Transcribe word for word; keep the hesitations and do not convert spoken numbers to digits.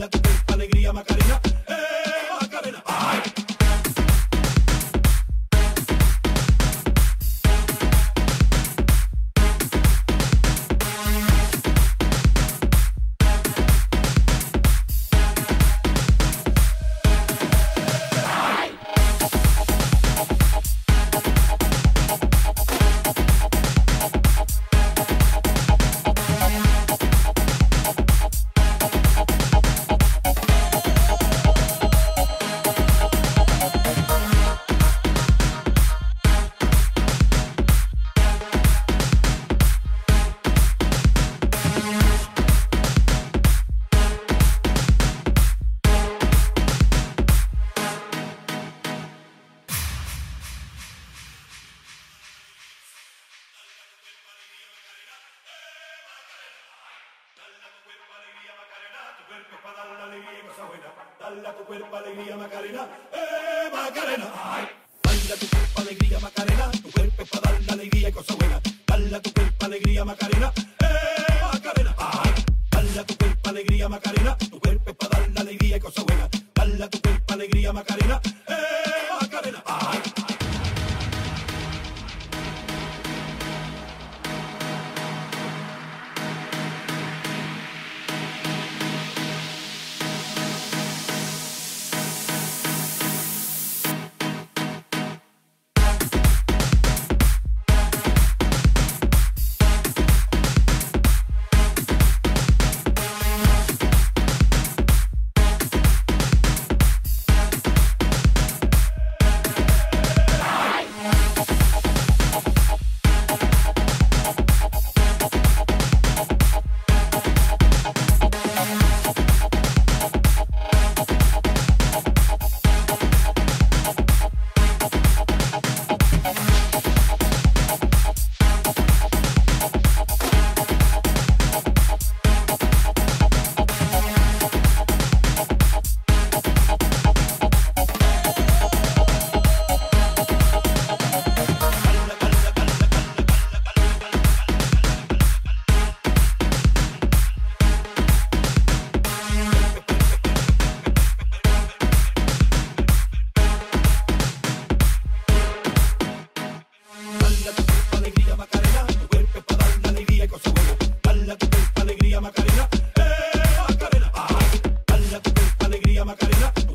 Dale tu cuerpo alegría, Macarena. Eh, Macarena. Ay. Dale a tu cuerpo alegría, Macarena. Eh, Macarena. Ay. Dale a tu cuerpo alegría, Macarena. Tu cuerpo es para dar la alegría y cosa buena. Dale a tu cuerpo alegría, Macarena. Eh, Macarena. Ay. Dale a tu cuerpo alegría, Macarena. Tu cuerpo es para dar la alegría y cosa buena. Dale a tu cuerpo alegría, Macarena. Eh, Macarena. Ay. Macarena.